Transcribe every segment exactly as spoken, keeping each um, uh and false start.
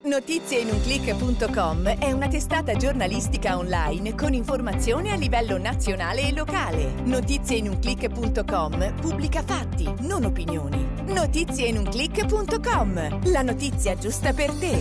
notizie in un click punto com è una testata giornalistica online con informazione a livello nazionale e locale. Notizie in un click punto com pubblica fatti, non opinioni. notizie in un click punto com, la notizia giusta per te.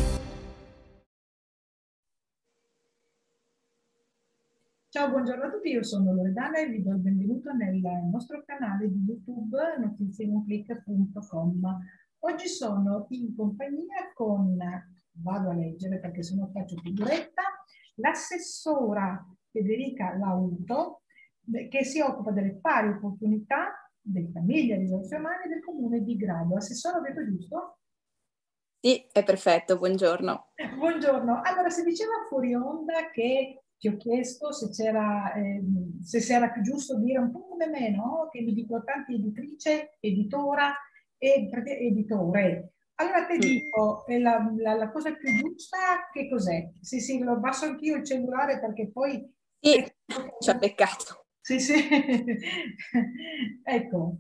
Ciao, buongiorno a tutti, io sono Loredana e vi do il benvenuto nel nostro canale di YouTube notizie in un click punto com. Oggi sono in compagnia con, vado a leggere perché se no faccio figuretta, l'assessora Federica Lauto, che si occupa delle pari opportunità, delle famiglie, risorse umane del comune di Grado. Assessora, ho detto giusto? Sì, è perfetto, buongiorno. Buongiorno. Allora, si diceva fuori onda che ti ho chiesto se c'era, eh, se era più giusto dire un po' come me, no? Che mi dico tanti editrice, editora e editore. Allora ti dico, eh, la, la, la cosa più giusta che cos'è? Sì, sì, lo basso anch'io il cellulare perché poi... Sì, eh, ci ha beccato. Sì, sì. Ecco.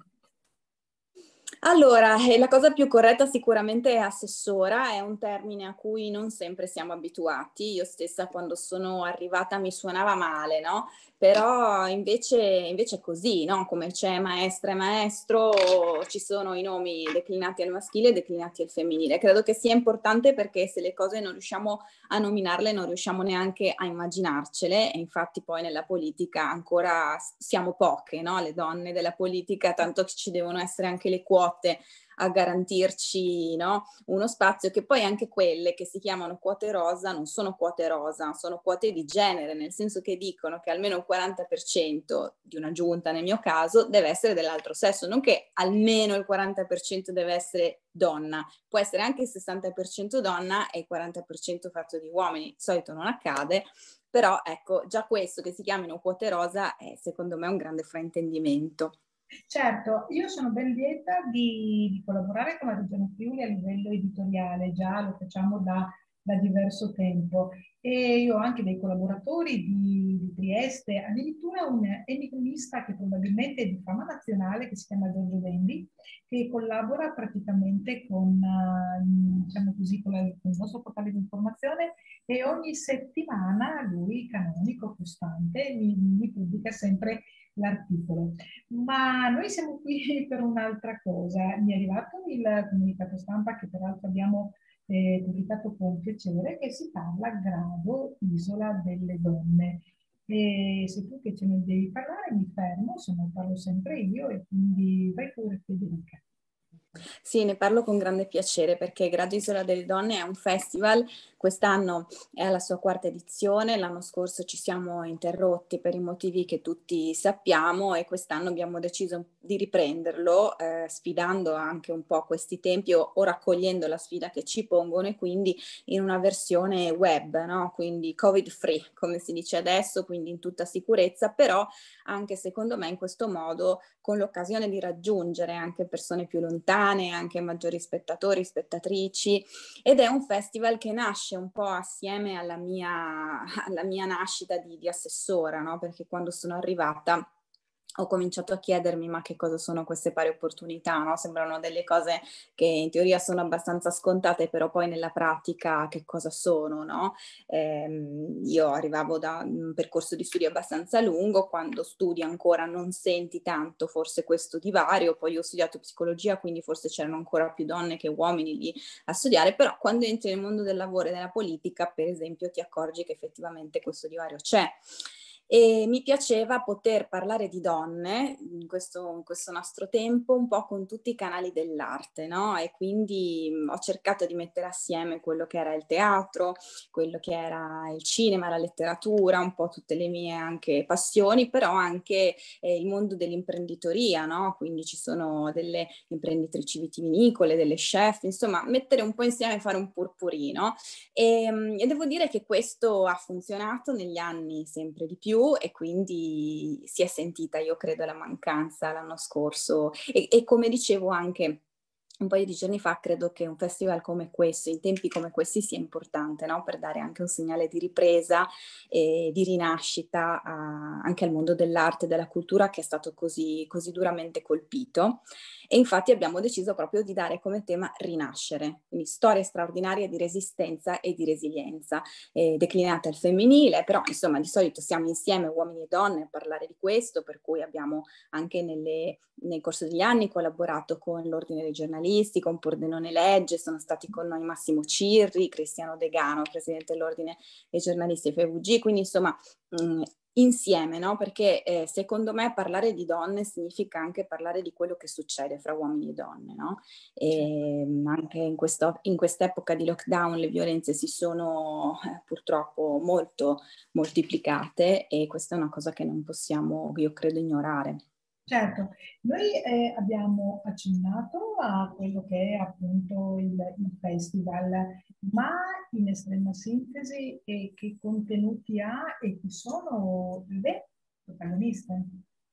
Allora, eh, la cosa più corretta sicuramente è assessora, è un termine a cui non sempre siamo abituati. Io stessa quando sono arrivata mi suonava male, no? Però invece, invece è così, no? Come c'è maestra e maestro, ci sono i nomi declinati al maschile e declinati al femminile. Credo che sia importante perché se le cose non riusciamo a nominarle, non riusciamo neanche a immaginarcele, e infatti poi nella politica ancora siamo poche, no? Le donne della politica, tanto che ci devono essere anche le quote a garantirci, no? Uno spazio, che poi anche quelle che si chiamano quote rosa non sono quote rosa, sono quote di genere, nel senso che dicono che almeno il quaranta per cento di una giunta, nel mio caso, deve essere dell'altro sesso, non che almeno il quaranta per cento deve essere donna, può essere anche il sessanta per cento donna e il quaranta per cento fatto di uomini. Di solito non accade, però ecco, già questo che si chiamino quote rosa è secondo me un grande fraintendimento. Certo, io sono ben lieta di, di collaborare con la Regione Friuli a livello editoriale, già lo facciamo da, da diverso tempo e io ho anche dei collaboratori di, di Trieste, addirittura un enigmista che probabilmente è di fama nazionale che si chiama Giorgio Vendi, che collabora praticamente con, uh, diciamo così, con, la, con il nostro portale di informazione e ogni settimana lui, canonico, costante, mi, mi pubblica sempre l'articolo. Ma noi siamo qui per un'altra cosa. Mi è arrivato il comunicato stampa che peraltro abbiamo eh, pubblicato con piacere, che si parla Grado, isola delle donne. E se tu che ce ne devi parlare mi fermo, se no parlo sempre io e quindi vai pure Federica. Sì, ne parlo con grande piacere perché Grado Isola delle Donne è un festival, quest'anno è alla sua quarta edizione, l'anno scorso ci siamo interrotti per i motivi che tutti sappiamo e quest'anno abbiamo deciso di riprenderlo, eh, sfidando anche un po' questi tempi o, o raccogliendo la sfida che ci pongono e quindi in una versione web, no? Quindi covid free, come si dice adesso, quindi in tutta sicurezza, però anche secondo me in questo modo con l'occasione di raggiungere anche persone più lontane, anche maggiori spettatori, spettatrici, ed è un festival che nasce un po' assieme alla mia, alla mia nascita di, di assessora, no? Perché quando sono arrivata ho cominciato a chiedermi ma che cosa sono queste pari opportunità, no? Sembrano delle cose che in teoria sono abbastanza scontate, però poi nella pratica che cosa sono, no? Eh, io arrivavo da un percorso di studi abbastanza lungo, quando studi ancora non senti tanto forse questo divario, poi ho studiato psicologia, quindi forse c'erano ancora più donne che uomini lì a studiare, però quando entri nel mondo del lavoro e della politica, per esempio, ti accorgi che effettivamente questo divario c'è. E mi piaceva poter parlare di donne in questo, in questo nostro tempo un po' con tutti i canali dell'arte, no? E quindi mh, ho cercato di mettere assieme quello che era il teatro, quello che era il cinema, la letteratura, un po' tutte le mie anche passioni, però anche eh, il mondo dell'imprenditoria, no? Quindi ci sono delle imprenditrici vitivinicole, delle chef, insomma, mettere un po' insieme e fare un purpurino. E, e devo dire che questo ha funzionato negli anni sempre di più e quindi si è sentita, io credo, la mancanza l'anno scorso e, e come dicevo anche un paio di giorni fa, credo che un festival come questo, in tempi come questi, sia importante, no? Per dare anche un segnale di ripresa e di rinascita a, anche al mondo dell'arte e della cultura che è stato così, così duramente colpito. e infatti abbiamo deciso proprio di dare come tema rinascere, quindi storie straordinarie di resistenza e di resilienza, eh, declinate al femminile, però insomma di solito siamo insieme uomini e donne a parlare di questo, per cui abbiamo anche nelle, nel corso degli anni collaborato con l'Ordine dei giornalisti, con Pordenone Legge, sono stati con noi Massimo Cirri, Cristiano Degano, presidente dell'Ordine dei giornalisti F V G, quindi insomma mh, insieme, no? Perché eh, secondo me parlare di donne significa anche parlare di quello che succede fra uomini e donne, no? E anche in, questo, in quest'epoca di lockdown le violenze si sono eh, purtroppo molto moltiplicate e questa è una cosa che non possiamo, io credo, ignorare. Certo, noi eh, abbiamo accennato a quello che è appunto il, il festival, ma in estrema sintesi eh, che contenuti ha e chi sono le protagoniste?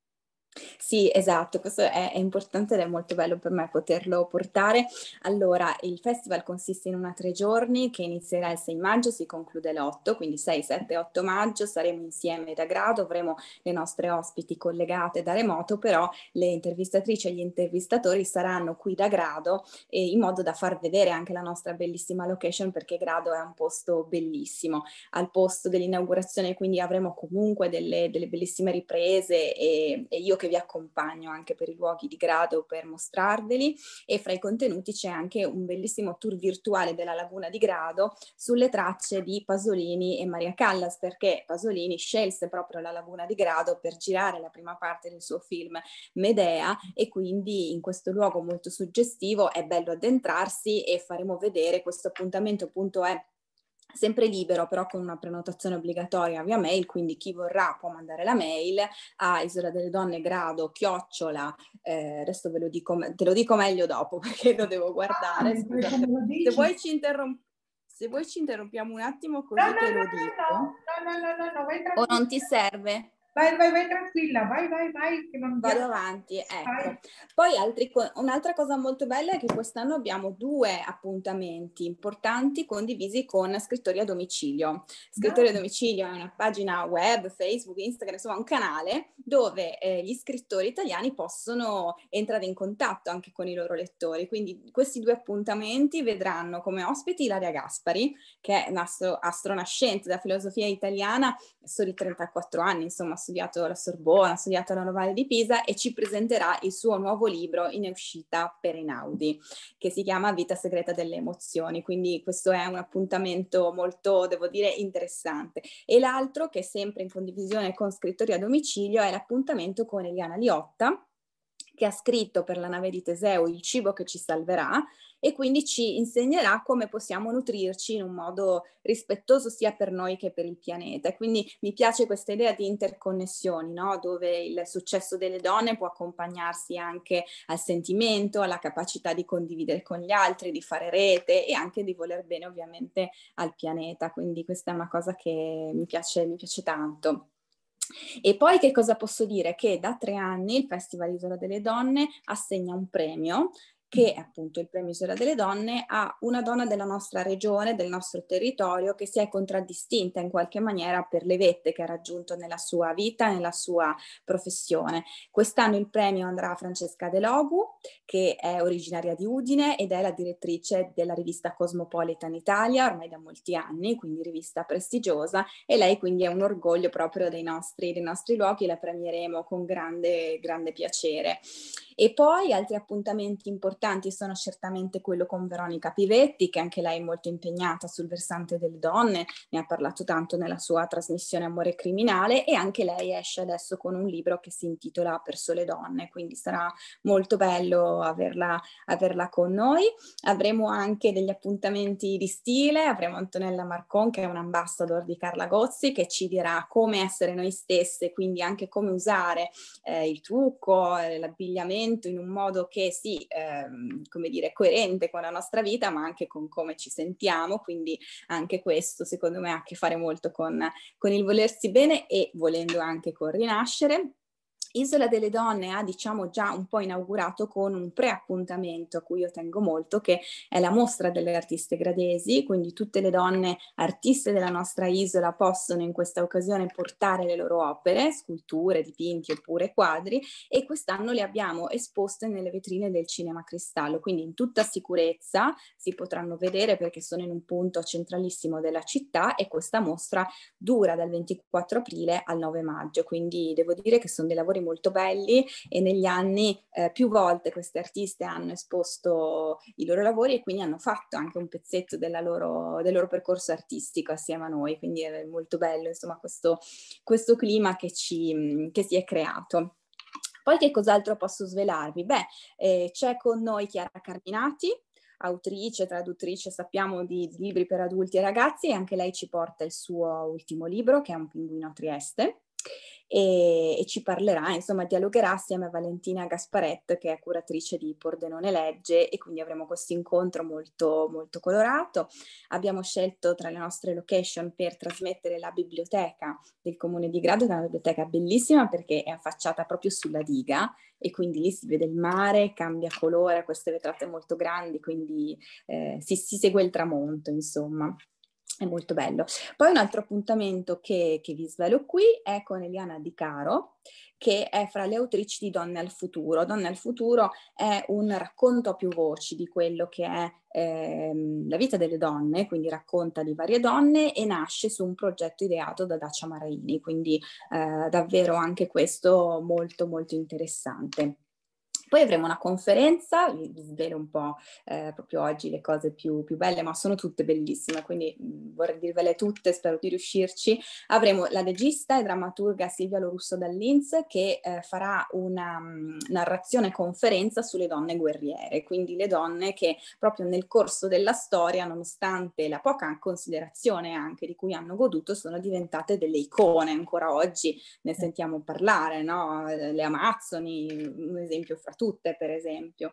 Sì, esatto, questo è, è importante ed è molto bello per me poterlo portare. Allora, il festival consiste in una tre giorni che inizierà il sei maggio, si conclude l'otto, quindi sei, sette, otto maggio, saremo insieme da grado, avremo le nostre ospiti collegate da remoto, però le intervistatrici e gli intervistatori saranno qui da grado eh, in modo da far vedere anche la nostra bellissima location, perché Grado è un posto bellissimo. Al posto dell'inaugurazione quindi avremo comunque delle, delle bellissime riprese e, e io che vi accompagno anche per i luoghi di Grado per mostrarveli, e fra i contenuti c'è anche un bellissimo tour virtuale della laguna di Grado sulle tracce di Pasolini e Maria Callas, perché Pasolini scelse proprio la laguna di Grado per girare la prima parte del suo film Medea, e quindi in questo luogo molto suggestivo è bello addentrarsi e faremo vedere questo appuntamento. Appunto è sempre libero, però con una prenotazione obbligatoria via mail, quindi chi vorrà può mandare la mail a Isola delle Donne Grado chiocciola, eh, adesso ve lo dico, te lo dico meglio dopo perché lo devo guardare, Ah, scusate. come lo Se dici? vuoi ci interrompiamo. Se vuoi ci interrompiamo un attimo così No, no, te no, lo no, dico. no, no, no, no, no, vai O tranquilla. non ti serve? Vai, vai, vai tranquilla, vai, vai, vai, che non Vado abbiamo... avanti, ecco. Vai. Poi altri, un'altra cosa molto bella è che quest'anno abbiamo due appuntamenti importanti condivisi con Scrittori a Domicilio. Scrittori a No. Domicilio è una pagina web, Facebook, Instagram, insomma un canale dove eh, gli scrittori italiani possono entrare in contatto anche con i loro lettori. Quindi questi due appuntamenti vedranno come ospiti Ilaria Gaspari, che è un astro, astronascente da filosofia italiana, solo di trentaquattro anni, insomma ha studiato alla Sorbona, ha studiato alla Novale di Pisa e ci presenterà il suo nuovo libro in uscita per Einaudi, che si chiama Vita segreta delle emozioni, quindi questo è un appuntamento molto, devo dire, interessante. E l'altro, che è sempre in condivisione con Scrittori a Domicilio, è l'appuntamento con Eliana Liotta, che ha scritto per la nave di Teseo Il cibo che ci salverà, e quindi ci insegnerà come possiamo nutrirci in un modo rispettoso sia per noi che per il pianeta. E quindi mi piace questa idea di interconnessioni, no? Dove il successo delle donne può accompagnarsi anche al sentimento, alla capacità di condividere con gli altri, di fare rete e anche di voler bene ovviamente al pianeta. Quindi questa è una cosa che mi piace, mi piace tanto. E poi che cosa posso dire? Che da tre anni il Festival Isola delle Donne assegna un premio, che è appunto il premio Isola delle Donne, a una donna della nostra regione, del nostro territorio, che si è contraddistinta in qualche maniera per le vette che ha raggiunto nella sua vita, nella sua professione. Quest'anno il premio andrà a Francesca De Logu, che è originaria di Udine ed è la direttrice della rivista Cosmopolitan Italia ormai da molti anni, quindi rivista prestigiosa, e lei quindi è un orgoglio proprio dei nostri, dei nostri luoghi, la premieremo con grande, grande piacere. E poi altri appuntamenti importanti sono certamente quello con Veronica Pivetti, che anche lei è molto impegnata sul versante delle donne, ne ha parlato tanto nella sua trasmissione Amore Criminale, e anche lei esce adesso con un libro che si intitola Per sole donne, quindi sarà molto bello averla, averla con noi. Avremo anche degli appuntamenti di stile, avremo Antonella Marcon, che è un ambassador di Carla Gozzi, che ci dirà come essere noi stesse, quindi anche come usare eh, il trucco, eh, l'abbigliamento in un modo che sì, ehm, come dire, coerente con la nostra vita, ma anche con come ci sentiamo, quindi anche questo secondo me ha a che fare molto con, con il volersi bene e volendo anche con rinascere. Isola delle Donne ha, diciamo, già un po' inaugurato con un pre-appuntamento a cui io tengo molto, che è la mostra delle artiste gradesi, quindi tutte le donne artiste della nostra isola possono in questa occasione portare le loro opere, sculture, dipinti oppure quadri, e quest'anno le abbiamo esposte nelle vetrine del Cinema Cristallo, quindi in tutta sicurezza si potranno vedere perché sono in un punto centralissimo della città, e questa mostra dura dal ventiquattro aprile al nove maggio, quindi devo dire che sono dei lavori molto belli, e negli anni eh, più volte queste artiste hanno esposto i loro lavori e quindi hanno fatto anche un pezzetto della loro, del loro percorso artistico assieme a noi, quindi è molto bello, insomma, questo, questo clima che, ci, che si è creato. Poi che cos'altro posso svelarvi? Beh, eh, c'è con noi Chiara Carminati, autrice, traduttrice, sappiamo, di, di libri per adulti e ragazzi, e anche lei ci porta il suo ultimo libro, che è Un pinguino a Trieste, e, e ci parlerà, insomma, dialogherà assieme a Valentina Gasparet, che è curatrice di Pordenone Legge, e quindi avremo questo incontro molto, molto colorato. Abbiamo scelto tra le nostre location per trasmettere la biblioteca del Comune di Grado, che è una biblioteca bellissima perché è affacciata proprio sulla diga, e quindi lì si vede il mare, cambia colore, queste vetrate molto grandi, quindi eh, si, si segue il tramonto, insomma. È molto bello. Poi un altro appuntamento che, che vi svelo qui è con Eliana Di Caro, che è fra le autrici di Donne al futuro. Donne al futuro è un racconto a più voci di quello che è ehm, la vita delle donne, quindi racconta di varie donne, e nasce su un progetto ideato da Dacia Maraini, quindi eh, davvero anche questo molto molto interessante. Poi avremo una conferenza, vi svelo un po' eh, proprio oggi le cose più, più belle, ma sono tutte bellissime, quindi mh, vorrei dirvele tutte, spero di riuscirci. Avremo la regista e drammaturga Silvia Lorusso Dall'Inz, che eh, farà una mh, narrazione conferenza sulle donne guerriere, quindi le donne che proprio nel corso della storia, nonostante la poca considerazione anche di cui hanno goduto, sono diventate delle icone. Ancora oggi ne sentiamo parlare, no? Le Amazzoni, un esempio fra tutte, per esempio.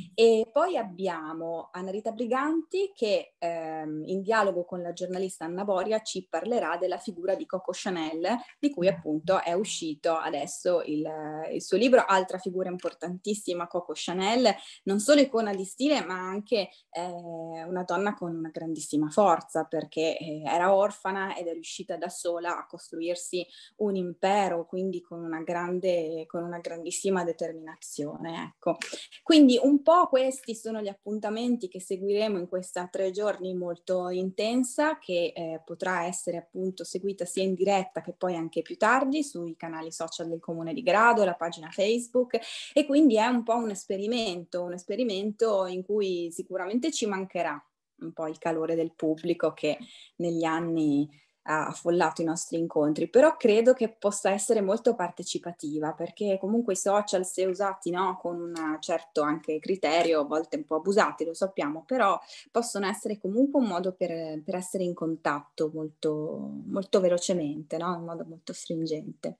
E poi abbiamo Anna Rita Briganti che ehm, in dialogo con la giornalista Anna Boria ci parlerà della figura di Coco Chanel, di cui appunto è uscito adesso il, il suo libro. Altra figura importantissima, Coco Chanel, non solo icona di stile, ma anche eh, una donna con una grandissima forza, perché eh, era orfana ed è riuscita da sola a costruirsi un impero, quindi con una grande, con una grandissima determinazione. Ecco. Quindi un po' questi sono gli appuntamenti che seguiremo in questa tre giorni molto intensa, che eh, potrà essere appunto seguita sia in diretta che poi anche più tardi sui canali social del Comune di Grado, la pagina Facebook, e quindi è un po' un esperimento, un esperimento in cui sicuramente ci mancherà un po' il calore del pubblico che negli anni ha affollato i nostri incontri, però credo che possa essere molto partecipativa, perché comunque i social, se usati, no, con un certo anche criterio, a volte un po' abusati, lo sappiamo, però possono essere comunque un modo per, per essere in contatto molto, molto velocemente, no? In modo molto stringente.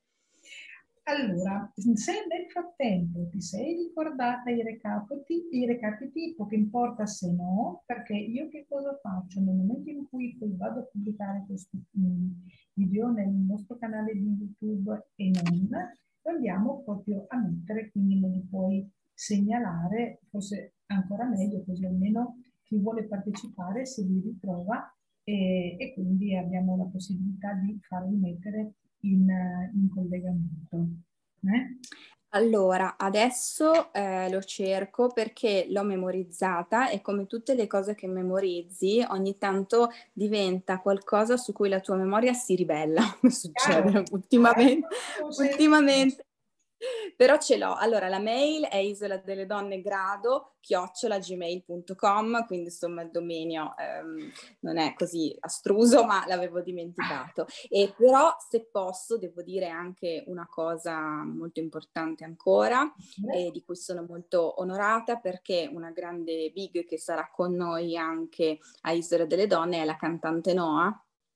Allora, se nel frattempo ti sei ricordata i recapiti, i recapiti, poco importa se no, perché io che cosa faccio? Nel momento in cui poi vado a pubblicare questo mm, video nel nostro canale di YouTube e non, lo andiamo proprio a mettere, quindi me li puoi segnalare, forse ancora meglio, così almeno chi vuole partecipare si li ritrova, e, e quindi abbiamo la possibilità di farli mettere in, in collegamento. Eh? Allora, adesso eh, lo cerco perché l'ho memorizzata, e come tutte le cose che memorizzi, ogni tanto diventa qualcosa su cui la tua memoria si ribella. Succede Chiaro. ultimamente. Eh, ultimamente. Però ce l'ho. Allora, la mail è isola delle donne grado chiocciola gmail punto com, quindi insomma il dominio ehm, non è così astruso, ma l'avevo dimenticato. E però, se posso, devo dire anche una cosa molto importante ancora, e di cui sono molto onorata, perché una grande big che sarà con noi anche a Isola delle Donne è la cantante Noa,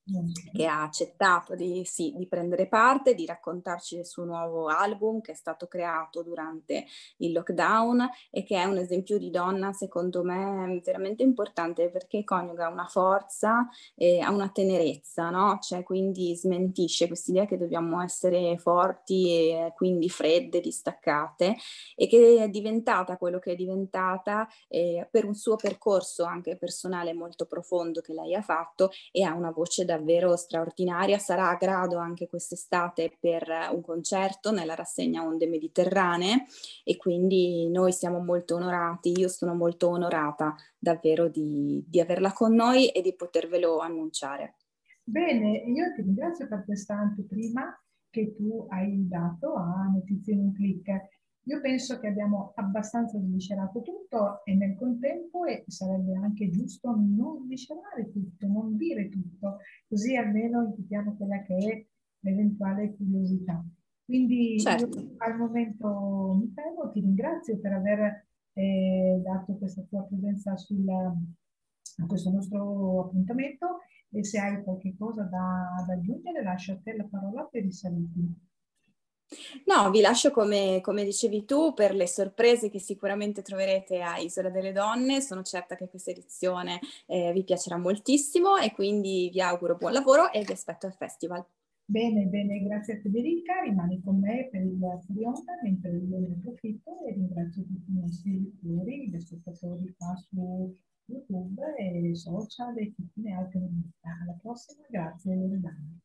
che ha accettato di, sì, di prendere parte, di raccontarci del suo nuovo album che è stato creato durante il lockdown e che è un esempio di donna, secondo me, veramente importante, perché coniuga una forza e ha una tenerezza, no? Cioè, quindi smentisce quest'idea che dobbiamo essere forti e quindi fredde, distaccate, e che è diventata quello che è diventata eh, per un suo percorso anche personale molto profondo che lei ha fatto, e ha una voce davvero straordinaria. Sarà a grado anche quest'estate per un concerto nella rassegna Onde Mediterranee, e quindi noi siamo molto onorati, io sono molto onorata davvero di, di averla con noi e di potervelo annunciare. Bene, io ti ringrazio per questa anteprima che tu hai dato a Notizie in un click. Io penso che abbiamo abbastanza sviscerato tutto e nel contempo e sarebbe anche giusto non sviscerare tutto, non dire tutto, così almeno invitiamo quella che è l'eventuale curiosità. Quindi io Certo. al momento mi fermo, ti ringrazio per aver eh, dato questa tua presenza sul, a questo nostro appuntamento, e se hai qualche cosa da, da aggiungere lascio a te la parola per i saluti. No, vi lascio come, come dicevi tu per le sorprese che sicuramente troverete a Isola delle Donne. Sono certa che questa edizione eh, vi piacerà moltissimo e quindi vi auguro buon lavoro e vi aspetto al festival. Bene, bene, grazie a Federica, rimani con me per il fuori onda, mentre io ne approfitto e ringrazio tutti i nostri lettori, gli spettatori qua su YouTube e social e tutte le altre novità. Alla prossima, grazie Loredana.